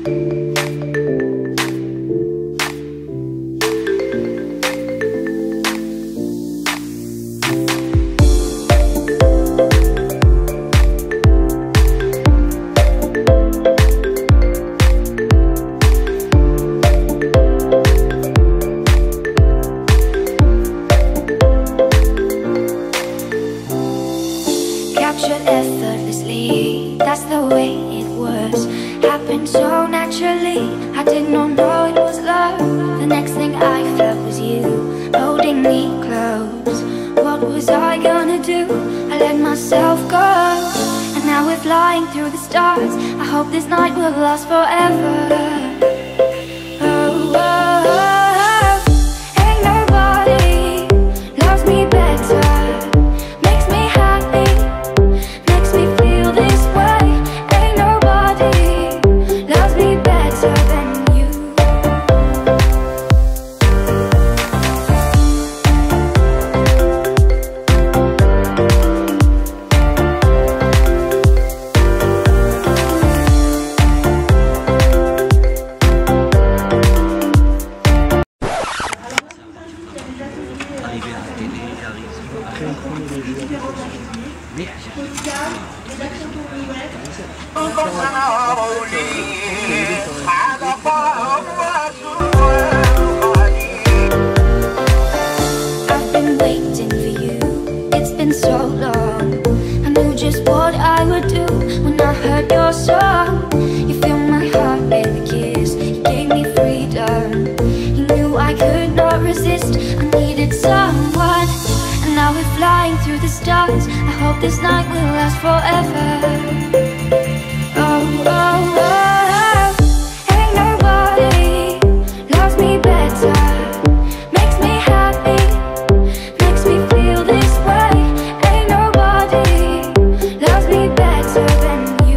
Captured effortlessly, that's the way it was. Happened so naturally, I did not know it was love. The next thing I felt was you, holding me close. What was I gonna do? I let myself go, and now we're flying through the stars. I hope this night will last forever. I've been waiting for you, it's been so long. I knew just what I would do when I heard your song. You filled my heart with a kiss, you gave me freedom. You knew I could not resist, I needed someone. And now we're flying through the stars. I hope this night will last forever. Oh, oh, oh, ain't nobody loves me better. Makes me happy, makes me feel this way. Ain't nobody loves me better than you.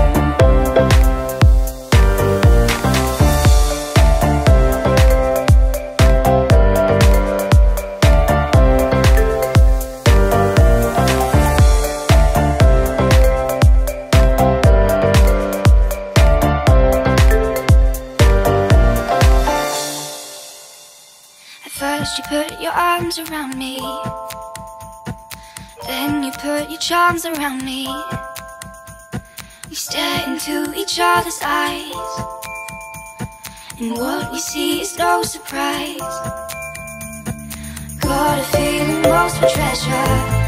First you put your arms around me, then you put your charms around me. We stare into each other's eyes, and what we see is no surprise. Got a feeling lost for treasure.